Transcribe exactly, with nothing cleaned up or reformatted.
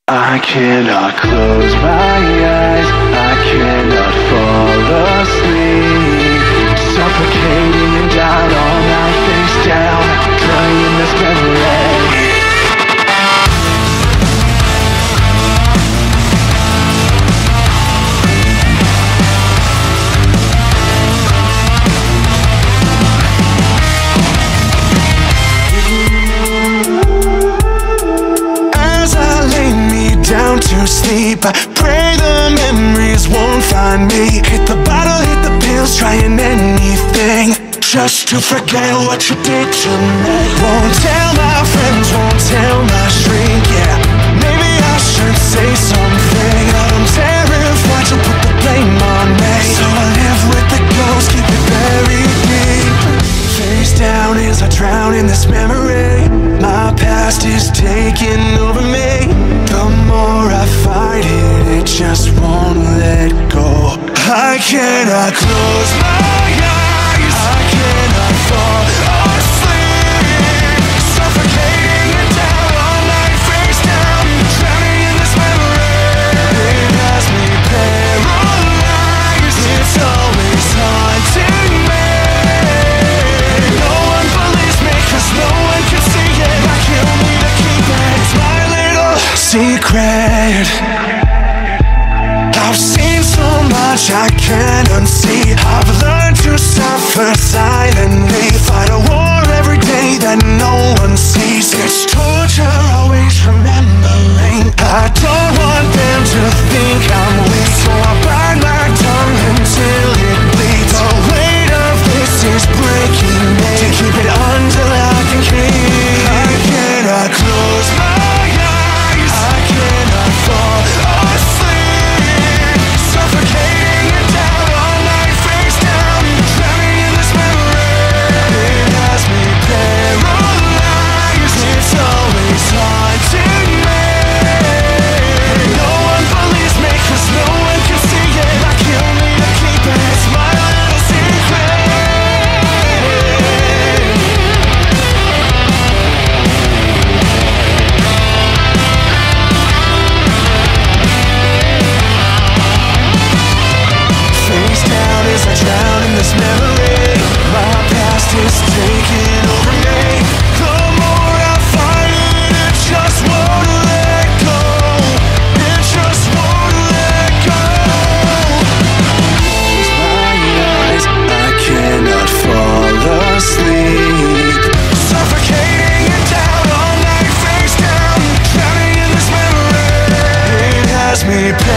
I cannot close my eyes, I cannot fall asleep. Suffocating and down all night, face down, drawing in this memory. Down to sleep, I pray the memories won't find me. Hit the bottle, hit the pills, trying anything just to forget what you did to me. Won't tell my friends, won't tell my shrink, yeah. Maybe I should say something, but I'm terrified to put the blame on me. So I live with the ghost, keep it buried deep. Face down as I drown in this memory. My past is taking over me. The more I fight it, it just won't let go. I cannot close my eyes, I cannot fall asleep. Suffocating and down all night, face down, drowning in this memory. It has me paralyzed, it's always haunting me. No one believes me, cause no one can see it. I kill me to keep it, it's my little secret. I've seen so much I can't unsee. I've learned to suffer silently, fight a war every day that no one sees. It's torture, always remembering. I don't want them to think I'm weak, so I bite my tongue until it bleeds. The weight of this is breaking me. To keep it until I can keep. I cannot close my eyes, I cannot fall asleep. Suffocating and down all night, face down, drowning in this memory. It has me paralyzed, it's always haunting me. No one believes me, cause no one can see it. I kill me to keep it, it's my little secret. Face down as I drown in this memory. My past is taking over me. The more I fight it, it just won't let go. It just won't let go. Close my eyes, I cannot fall asleep. Suffocating and down all night, face down, drowning in this memory. It has me